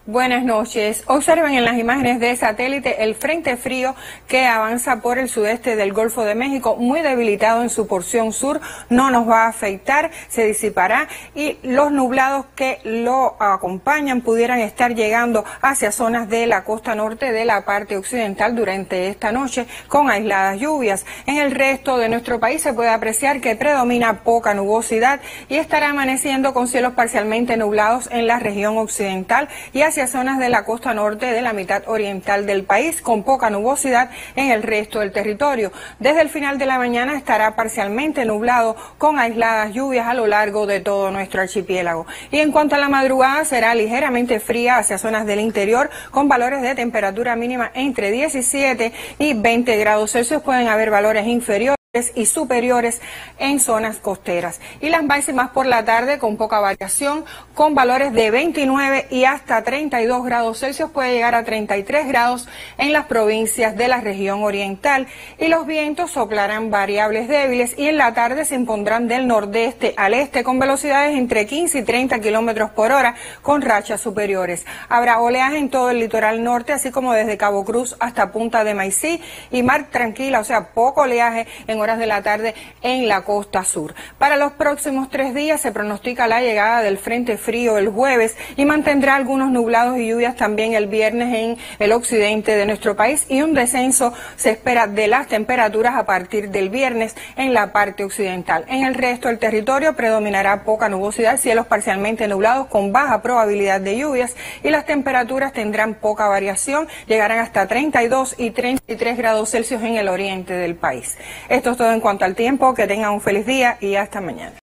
Buenas noches. Observen en las imágenes de satélite el frente frío que avanza por el sudeste del Golfo de México, muy debilitado en su porción sur, no nos va a afectar, se disipará y los nublados que lo acompañan pudieran estar llegando hacia zonas de la costa norte de la parte occidental durante esta noche con aisladas lluvias. En el resto de nuestro país se puede apreciar que predomina poca nubosidad y estará amaneciendo con cielos parcialmente nublados en la región occidental y hacia zonas de la costa norte de la mitad oriental del país, con poca nubosidad en el resto del territorio. Desde el final de la mañana estará parcialmente nublado con aisladas lluvias a lo largo de todo nuestro archipiélago. Y en cuanto a la madrugada, será ligeramente fría hacia zonas del interior, con valores de temperatura mínima entre 17 y 20 grados Celsius. Pueden haber valores inferiores y superiores en zonas costeras, y las máximas por la tarde con poca variación, con valores de 29 y hasta 32 grados Celsius, puede llegar a 33 grados en las provincias de la región oriental, y los vientos soplarán variables débiles y en la tarde se impondrán del nordeste al este con velocidades entre 15 y 30 kilómetros por hora con rachas superiores. Habrá oleaje en todo el litoral norte, así como desde Cabo Cruz hasta Punta de Maicí, y mar tranquila, o sea, poco oleaje en horas de la tarde en la costa sur. Para los próximos 3 días se pronostica la llegada del frente frío el jueves y mantendrá algunos nublados y lluvias también el viernes en el occidente de nuestro país, y un descenso se espera de las temperaturas a partir del viernes en la parte occidental. En el resto del territorio predominará poca nubosidad, cielos parcialmente nublados con baja probabilidad de lluvias, y las temperaturas tendrán poca variación, llegarán hasta 32 y 33 grados Celsius en el oriente del país. Esto es todo en cuanto al tiempo. Que tengan un feliz día y hasta mañana.